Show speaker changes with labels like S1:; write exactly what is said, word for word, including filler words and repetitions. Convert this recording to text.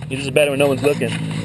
S1: You just bet it when no one's looking.